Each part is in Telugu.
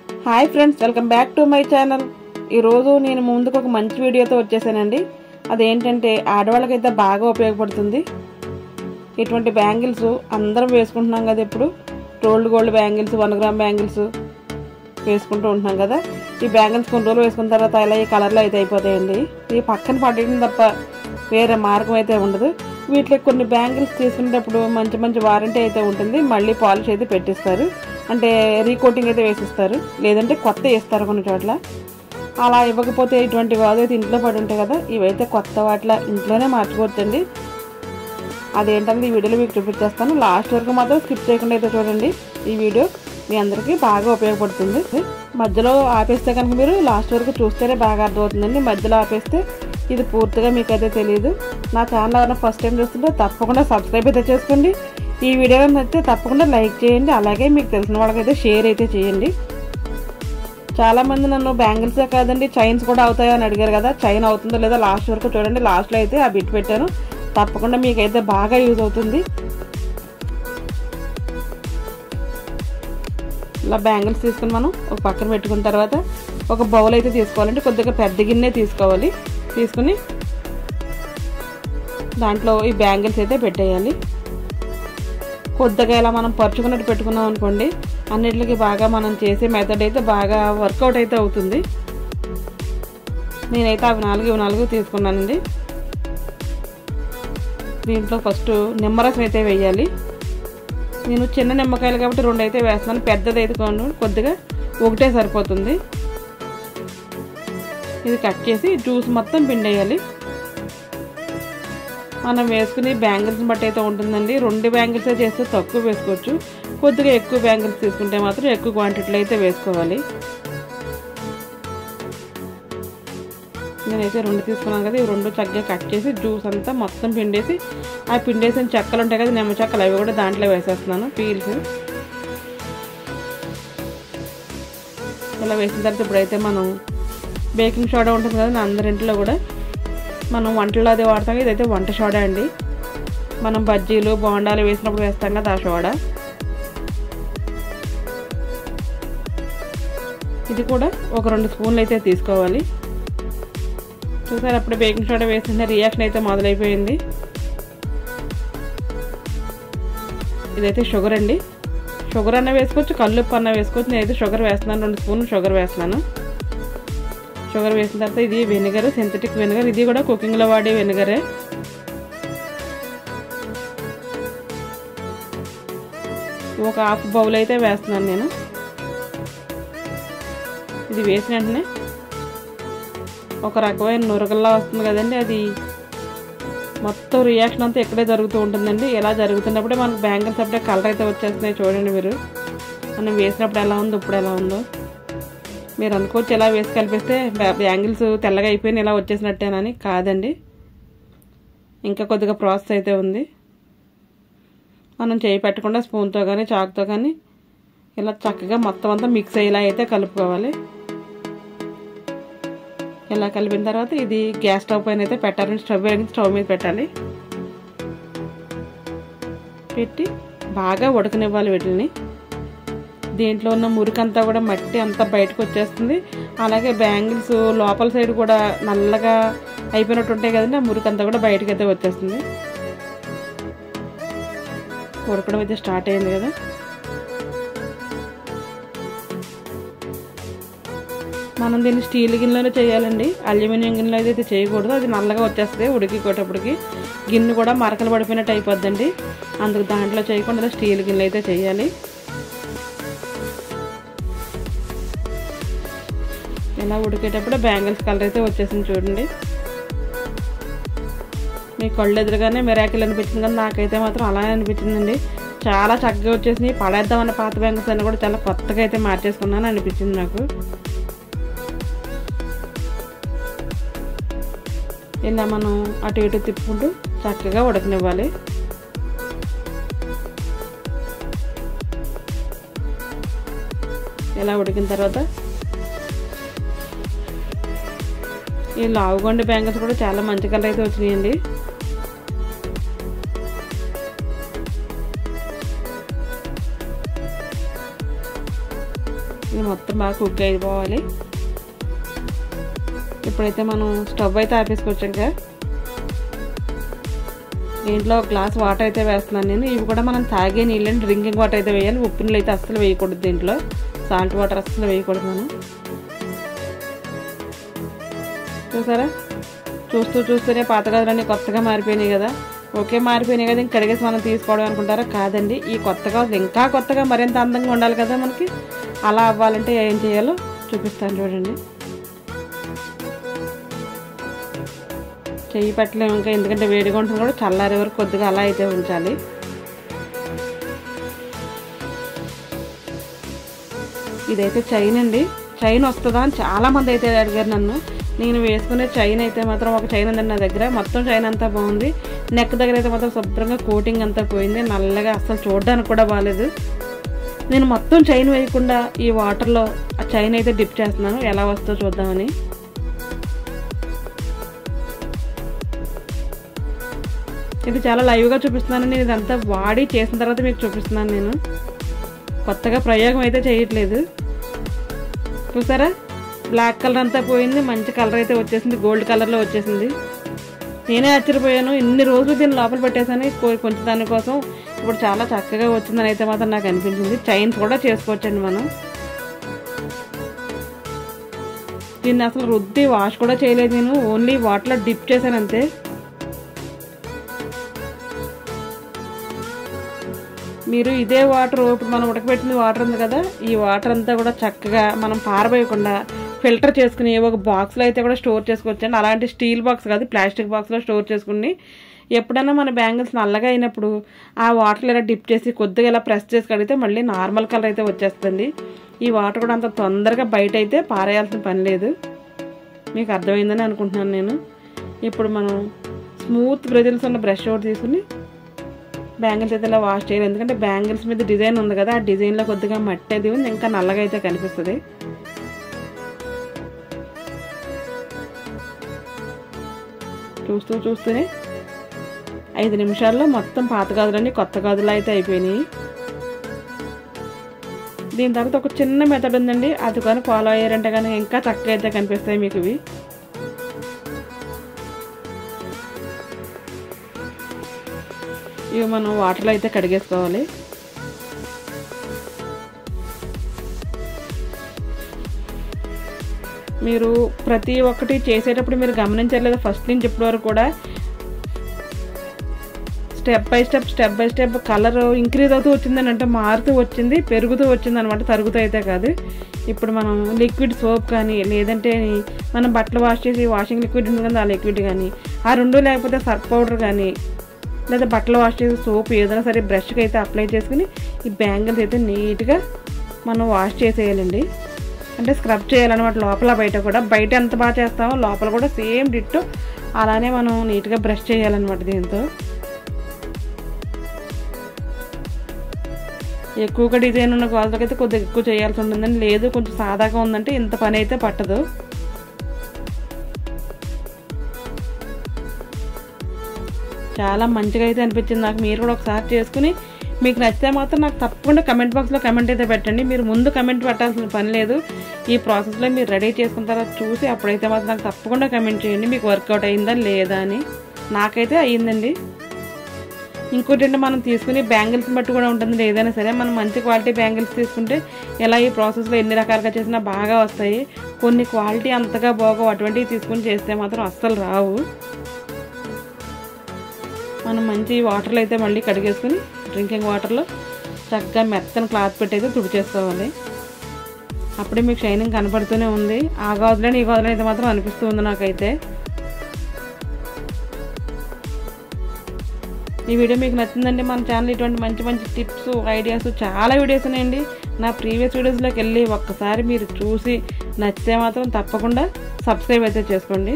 Hi friends, welcome back to my channel. ఈరోజు నేను ముందుకు ఒక మంచి వీడియోతో వచ్చేసానండి. అదేంటంటే ఆడవాళ్ళకైతే బాగా ఉపయోగపడుతుంది. ఇటువంటి బ్యాంగిల్స్ అందరం వేసుకుంటున్నాం కదా, ఇప్పుడు rolled gold bangles, 1 gram bangles వేసుకుంటూ ఉంటున్నాం కదా. ఈ బ్యాంగిల్స్ కొన్ని రోజులు వేసుకున్న తర్వాత ఇలా ఈ కలర్లో అయితే అయిపోతాయండి. ఈ పక్కన పడేయడం తప్ప వేరే మార్గం అయితే ఉండదు. వీటికి కొన్ని బ్యాంగిల్స్ తీసుకునేటప్పుడు మంచి మంచి వారంటీ అయితే ఉంటుంది. మళ్ళీ పాలిష్ అయితే పెట్టిస్తారు, అంటే రీకోటింగ్ అయితే వేసిస్తారు, లేదంటే కొత్త వేస్తారు కొన్ని చోట్ల. అలా ఇవ్వకపోతే ఇటువంటి వాడు అయితే ఇంట్లో పడి ఉంటాయి కదా, ఇవైతే కొత్త వాటిలో ఇంట్లోనే మార్చుకోవచ్చండి. అదేంటంటే ఈ వీడియోలో మీకు చూపించేస్తాను. లాస్ట్ వరకు మాత్రం స్కిప్ చేయకుండా అయితే చూడండి. ఈ వీడియో మీ అందరికీ బాగా ఉపయోగపడుతుంది. మధ్యలో ఆపేస్తే కనుక మీరు లాస్ట్ వరకు చూస్తేనే బాగా అర్థమవుతుందండి. మధ్యలో ఆపేస్తే ఇది పూర్తిగా మీకైతే తెలియదు. నా ఛానల్ ఎవరైనా ఫస్ట్ టైం చూస్తుంటే తప్పకుండా సబ్స్క్రైబ్ అయితే చేసుకోండి. ఈ వీడియో నచ్చితే తప్పకుండా లైక్ చేయండి. అలాగే మీకు తెలిసిన వాళ్ళకైతే షేర్ అయితే చేయండి. చాలామంది నన్ను బ్యాంగిల్సే కాదండి చైన్స్ కూడా అవుతాయో అని అడిగారు కదా. చైన్ అవుతుందో లేదో లాస్ట్ వరకు చూడండి. లాస్ట్లో అయితే ఆ బిట్ పెట్టాను, తప్పకుండా మీకైతే బాగా యూజ్ అవుతుంది. ఇలా బ్యాంగిల్స్ తీసుకుని మనం ఒక పక్కన పెట్టుకున్న తర్వాత ఒక బౌల్ అయితే తీసుకోవాలంటే కొద్దిగా పెద్ద గిన్నె తీసుకోవాలి. తీసుకుని దాంట్లో ఈ బ్యాంగిల్స్ అయితే పెట్టేయాలి. కొద్దిగా ఇలా మనం పరుచుకున్నట్టు పెట్టుకున్నాం అనుకోండి, అన్నిటికి బాగా మనం చేసే మెథడ్ అయితే బాగా వర్కౌట్ అయితే అవుతుంది. నేనైతే అవి 4 తీసుకున్నానండి. దీంట్లో ఫస్ట్ నిమ్మరసం అయితే వేయాలి. నేను చిన్న నిమ్మకాయలు కాబట్టి 2 అయితే వేస్తున్నాను. పెద్దది అయితే కొద్దిగా ఒకటే సరిపోతుంది. ఇది కట్ చేసి జ్యూస్ మొత్తం పిండేయాలి. మనం వేసుకుని బ్యాంగిల్స్ని బట్టి అయితే ఉంటుందండి. 2 బ్యాంగిల్సే చేస్తే తక్కువ వేసుకోవచ్చు, కొద్దిగా ఎక్కువ బ్యాంగిల్స్ తీసుకుంటే మాత్రం ఎక్కువ క్వాంటిటీలో అయితే వేసుకోవాలి. నేనైతే 2 తీసుకున్నాను కదా, ఇవి 2 చక్కగా కట్ చేసి జ్యూస్ అంతా మొత్తం పిండేసి, ఆ పిండేసిన చెక్కలు ఉంటాయి కదా, నిమ్మ చెక్కలు, అవి కూడా దాంట్లో వేసేస్తున్నాను పీల్స్. ఇలా వేసిన తర్వాత ఇప్పుడైతే మనం బేకింగ్ సోడా ఉంటుంది కదా, అందరింట్లో కూడా మనం వంటల్లో అదే వాడతాం. ఇదైతే వంట సోడా అండి. మనం బజ్జీలు బోండాలు వేసినప్పుడు వేస్తాం కదా, ఆ సోడా. ఇది కూడా ఒక 2 స్పూన్లు అయితే తీసుకోవాలి. చూసారు, అప్పుడు బేకింగ్ సోడా వేసిన రియాక్షన్ అయితే మొదలైపోయింది. ఇదైతే షుగర్ అండి. షుగర్ అన్న వేసుకోవచ్చు, కల్లుప్పు అన్న వేసుకోవచ్చు. నేనైతే షుగర్ వేస్తున్నాను, 2 స్పూన్లు షుగర్ వేస్తున్నాను. షుగర్ వేసిన తర్వాత ఇది వెనిగర్, సింథటిక్ వెనిగర్. ఇది కూడా కుకింగ్లో వాడే వెనిగరే. ఒక హాఫ్ బౌల్ అయితే వేస్తున్నాను నేను. ఇది వేసిన వెంటనే ఒక రకమైన నురగల్లా వస్తుంది కదండి, అది మొత్తం రియాక్షన్ అంతా ఇక్కడే జరుగుతూ ఉంటుందండి. ఇలా జరుగుతున్నప్పుడే మనకు బ్యాంగిల్స్ అప్పుడే కలర్ అయితే వచ్చేస్తున్నాయి. చూడండి మీరు, మనం వేసినప్పుడు ఎలా ఉందో ఇప్పుడు ఎలా ఉందో. మీరు అనుకోవచ్చు ఎలా వేసి కలిపిస్తే బ్యాంగిల్స్ తెల్లగా అయిపోయిన ఇలా వచ్చేసినట్టేనని. కాదండి, ఇంకా కొద్దిగా ప్రాసెస్ అయితే ఉంది. మనం చేయి పెట్టకుండా స్పూన్తో కానీ చాకుతో కానీ ఇలా చక్కగా మొత్తం అంతా మిక్స్ అయ్యేలా అయితే కలుపుకోవాలి. ఇలా కలిపిన తర్వాత ఇది గ్యాస్ స్టవ్ పైన అయితే పెట్టాలి. స్టవ్ మీద పెట్టాలి. పెట్టి బాగా ఉడకనివ్వాలి వీటిని. దీంట్లో ఉన్న మురికంతా కూడా మట్టి అంతా బయటకు వచ్చేస్తుంది. అలాగే బ్యాంగిల్స్ లోపల సైడ్ కూడా నల్లగా అయిపోయినట్టు ఉంటాయి కదండి, ఆ మురికంతా కూడా బయటకు అయితే వచ్చేస్తుంది. ఉడకడం అయితే స్టార్ట్ అయింది కదా. మనం దీన్ని స్టీల్ గిన్నెలోనే చేయాలండి, అల్యూమినియం గిన్నెలో అయితే చేయకూడదు. అది నల్లగా వచ్చేస్తుంది ఉడికిపోయేటప్పటికి. గిన్నె కూడా మరకలు పడిపోయినట్టు అయిపోద్దండి. అందుకు దాంట్లో చేయకుండా స్టీల్ గిన్నెలు అయితే చేయాలి. ఇలా ఉడికేటప్పుడు బ్యాంగిల్స్ కలర్ అయితే వచ్చేసింది చూడండి. మీ కళ్ళు ఎదురుగానే మిరాకిల్ అనిపించింది కదా, నాకైతే మాత్రం అలానే అనిపించిందండి. చాలా చక్కగా వచ్చేసినాయి. పడేద్దామన్న పాత బ్యాంగిల్స్ అన్నీ కూడా చాలా కొత్తగా అయితే మార్చేసుకున్నాను అనిపించింది నాకు. ఇలా మనం అటు ఇటు తిప్పుకుంటూ చక్కగా ఉడకనివ్వాలి. ఇలా ఉడికిన తర్వాత ఈ లావుగొండ బ్యాంగిల్స్ కూడా చాలా మంచి కలర్ అయితే వచ్చినాయండి. ఇది మొత్తం బాగా కుక్ అయిపోవాలి. ఇప్పుడైతే మనం స్టవ్ అయితే ఆపేసుకోవచ్చాక దీంట్లో ఒక గ్లాస్ వాటర్ అయితే వేస్తున్నాను నేను. ఇవి కూడా మనం తాగే నీళ్ళని డ్రింకింగ్ వాటర్ అయితే వేయాలి. ఉప్పు నీళ్ళు అయితే అస్సలు వేయకూడదు, దీంట్లో సాల్ట్ వాటర్ అస్సలు వేయకూడదు మనం. చూసారా, చూస్తూనే పాత గాజులన్నీ కొత్తగా మారిపోయినాయి కదా. ఓకే, మారిపోయినాయి కదా ఇంక కడిగేసి మనం తీసుకోవడం అనుకుంటారా? కాదండి, ఈ కొత్త గాజులు ఇంకా కొత్తగా మరింత అందంగా ఉండాలి కదా మనకి. అలా అవ్వాలంటే ఏం చేయాలో చూపిస్తాను చూడండి. చెయ్యి పెట్టలేము ఇంకా, ఎందుకంటే వేడిగా ఉంటుంది కూడా. చల్లారే వరకు కొద్దిగా అలా అయితే ఉంచాలి. ఇదైతే చైన్ అండి. చైన్ వస్తుందా అని చాలామంది అయితే అడిగారు నన్ను. నేను వేసుకునే చైన్ అయితే మాత్రం ఒక చైన్ ఉందండి నా దగ్గర. మొత్తం చైన్ అంతా బాగుంది. నెక్ దగ్గర అయితే మాత్రం శుభ్రంగా కోటింగ్ అంతా పోయింది, నల్లగా అస్సలు చూడడానికి కూడా బాగాలేదు. నేను మొత్తం చైన్ వేయకుండా ఈ వాటర్లో ఆ చైన్ అయితే డిప్ చేస్తున్నాను, ఎలా వస్తుందో చూద్దామని. ఇది చాలా లైవ్గా చూపిస్తున్నాను నేను. ఇదంతా వాడి చేసిన తర్వాత మీకు చూపిస్తున్నాను నేను. కొత్తగా ప్రయోగం అయితే చేయట్లేదు. చూసారా, బ్లాక్ కలర్ అంతా పోయింది, మంచి కలర్ అయితే వచ్చేసింది, గోల్డ్ కలర్లో వచ్చేసింది. నేనే ఆశ్చర్యపోయాను, ఇన్ని రోజులు దీన్ని లోపల పెట్టేసాను కొంచెం దానికోసం. ఇప్పుడు చాలా చక్కగా వచ్చిందని అయితే మాత్రం నాకు అనిపించింది. చైన్స్ కూడా చేసుకోవచ్చండి మనం. దీన్ని అసలు రుద్ది వాష్ కూడా చేయలేదు నేను, ఓన్లీ వాటర్లో డిప్ చేశాను అంతే. మీరు ఇదే వాటర్, ఇప్పుడు మనం ఉడకబెట్టిన వాటర్ ఉంది కదా, ఈ వాటర్ అంతా కూడా చక్కగా మనం పారబోయకుండా ఫిల్టర్ చేసుకుని ఒక బాక్స్లో అయితే కూడా స్టోర్ చేసుకోవచ్చండి. అలాంటి స్టీల్ బాక్స్ కాదు, ప్లాస్టిక్ బాక్స్లో స్టోర్ చేసుకుని ఎప్పుడైనా మన బ్యాంగిల్స్ నల్లగా అయినప్పుడు ఆ వాటర్లో ఇలా డిప్ చేసి కొద్దిగా ఇలా ప్రెస్ చేసి కడిగితే మళ్ళీ నార్మల్ కలర్ అయితే వచ్చేస్తుంది. ఈ వాటర్ కూడా అంత తొందరగా బయట అయితే పారేయాల్సిన పని లేదు. మీకు అర్థమైందని అనుకుంటున్నాను నేను. ఇప్పుడు మనం స్మూత్ బ్రిజిల్స్ ఉన్న బ్రష్ ఒకటి తీసుకుని బ్యాంగిల్స్ అయితే ఇలా వాష్ చేయాలి. ఎందుకంటే బ్యాంగిల్స్ మీద డిజైన్ ఉంది కదా, ఆ డిజైన్లో కొద్దిగా మట్టి అది ఉంది, ఇంకా నల్లగా అయితే కనిపిస్తుంది. చూస్తూనే 5 నిమిషాల్లో మొత్తం పాత గాజులన్నీ కొత్త గాజులు అయితే అయిపోయినాయి. దీని తర్వాత ఒక చిన్న మెథడ్ ఉందండి, అది కానీ ఫాలో అయ్యారంటే కానీ ఇంకా చక్కగా అయితే కనిపిస్తాయి మీకు ఇవి. ఇవి మనం వాటర్లో అయితే కడిగేసుకోవాలి. మీరు ప్రతి ఒక్కటి చేసేటప్పుడు మీరు గమనించలేదు, ఫస్ట్ నుంచి ఇప్పటి వరకు కూడా step by step colour increase అవుతూ వచ్చిందని, అంటే మారుతూ వచ్చింది, పెరుగుతూ వచ్చింది అనమాట, తరుగుతూ అయితే కాదు. ఇప్పుడు మనం లిక్విడ్ సోప్ కానీ, లేదంటే మనం బట్టలు వాష్ చేసి వాషింగ్ లిక్విడ్ ఉంది కదా, ఆ లిక్విడ్ కానీ, ఆ రెండు లేకపోతే సర్ఫ్ పౌడర్ కానీ, లేదా బట్టలు వాష్ చేసి సోప్ ఏదైనా సరే బ్రష్కి అయితే అప్లై చేసుకుని ఈ బ్యాంగిల్స్ అయితే నీట్గా మనం వాష్ చేసేయాలండి. అంటే స్క్రబ్ చేయాలన్నమాట, లోపల బయట కూడా. బయట ఎంత బాగా చేస్తామో లోపల కూడా సేమ్ డిట్టో అలానే మనం నీట్గా బ్రష్ చేయాలన్నమాట. దీంతో ఎక్కువగా డిజైన్ ఉన్న గాజులకి అయితే కొద్దిగా ఎక్కువ చేయాల్సి ఉంటుందండి. లేదు కొంచెం సాదాగా ఉందంటే ఇంత పని అయితే పట్టదు. చాలా మంచిగా అయితే అనిపించింది నాకు. మీరు కూడా ఒకసారి చేసుకుని మీకు నచ్చితే మాత్రం నాకు తప్పకుండా కమెంట్ బాక్స్లో కమెంట్ అయితే పెట్టండి. మీరు ముందు కమెంట్ పెట్టాల్సిన పని లేదు. ఈ ప్రాసెస్లో మీరు రెడీ చేసుకున్న తర్వాత చూసి అప్పుడైతే మాత్రం నాకు తప్పకుండా కమెంట్ చేయండి మీకు వర్కౌట్ అయిందా లేదా అని. నాకైతే అయ్యిందండి. ఇంకోటి అంటే మనం తీసుకుని బ్యాంగిల్స్ బట్టి కూడా ఉంటుంది. ఏదైనా సరే మనం మంచి క్వాలిటీ బ్యాంగిల్స్ తీసుకుంటే ఇలా ఈ ప్రాసెస్లో ఎన్ని రకాలుగా చేసినా బాగా వస్తాయి. కొన్ని క్వాలిటీ అంతగా బాగోవు, అటువంటివి తీసుకుని చేస్తే మాత్రం అస్సలు రావు. మనం మంచి వాటర్లో అయితే మళ్ళీ కడిగేసుకుని డ్రింకింగ్ వాటర్లో చక్కగా మెత్తని క్లాత్ పెట్టి అయితే తుడిచేసుకోవాలి. అప్పుడే మీకు షైనింగ్ కనపడుతూనే ఉంది. ఆ గాజులని ఈ గాజులని అయితే మాత్రం అనిపిస్తూ ఉంది నాకైతే. ఈ వీడియో మీకు నచ్చిందండి. మన ఛానల్ ఇటువంటి మంచి మంచి టిప్స్, ఐడియాస్ చాలా వీడియోస్ ఉన్నాయండి. నా ప్రీవియస్ వీడియోస్లోకి వెళ్ళి ఒక్కసారి మీరు చూసి నచ్చితే మాత్రం తప్పకుండా సబ్స్క్రైబ్ అయితే చేసుకోండి.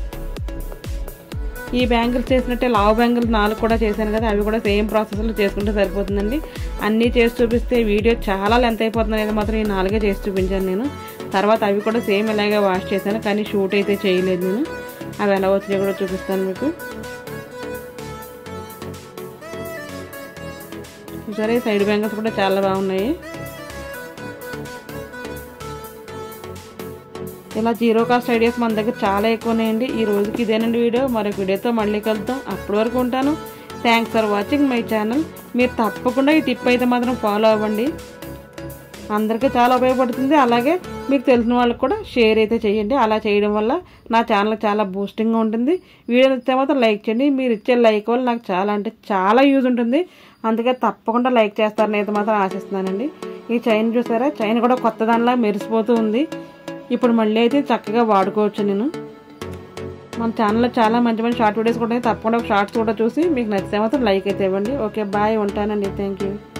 ఈ బ్యాంగిల్స్ చేసినట్టే లావ్ బ్యాంగిల్స్ 4 కూడా చేశాను కదా, అవి కూడా సేమ్ ప్రాసెస్లో చేసుకుంటే సరిపోతుందండి. అన్నీ చేసి చూపిస్తే వీడియో చాలా లెంత్ అయిపోతుంది అనేది మాత్రం ఈ 4 చేసి చూపించాను నేను. తర్వాత అవి కూడా సేమ్ ఇలాగే వాష్ చేశాను, కానీ షూట్ అయితే చేయలేదు నేను. అవి ఎలా వచ్చినాయో కూడా చూపిస్తాను మీకు. సరే, సైడ్ బ్యాంగిల్స్ కూడా చాలా బాగున్నాయి. ఇలా జీరో కాస్ట్ ఐడియాస్ మన దగ్గర చాలా ఎక్కువ ఉన్నాయండి. ఈ రోజుకి ఇదేనండి వీడియో. మరొక వీడియోతో మళ్ళీ కలుద్దాం. అప్పటి వరకు ఉంటాను. Thanks for watching my channel. మీరు తప్పకుండా ఈ టిప్ అయితే మాత్రం ఫాలో అవ్వండి. అందరికీ చాలా ఉపయోగపడుతుంది. అలాగే మీకు తెలిసిన వాళ్ళకి కూడా షేర్ అయితే చేయండి. అలా చేయడం వల్ల నా ఛానల్ చాలా బూస్టింగ్గా ఉంటుంది. వీడియో నచ్చితే మాత్రం లైక్ చేయండి. మీరు ఇచ్చే లైక్ వల్ల నాకు చాలా అంటే చాలా యూజ్ ఉంటుంది. అందుకే తప్పకుండా లైక్ చేస్తారని అయితే మాత్రం ఆశిస్తున్నానండి. ఈ చైన్ చూసారా, చైన్ కూడా కొత్త దానిలా మెరిసిపోతూ ఉంది. ఇప్పుడు మళ్ళీ అయితే చక్కగా వాడుకోవచ్చు. నేను మన ఛానల్లో చాలా మంచి మంచి షార్ట్ వీడియోస్ కూడా తప్పకుండా షార్ట్స్ కూడా చూసి మీకు నచ్చితే మాత్రం లైక్ అయితే ఇవ్వండి. ఓకే, బాయ్, ఉంటానండి. Thank you.